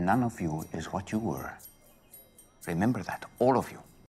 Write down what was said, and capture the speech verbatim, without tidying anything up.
none of you is what you were. Remember that, all of you.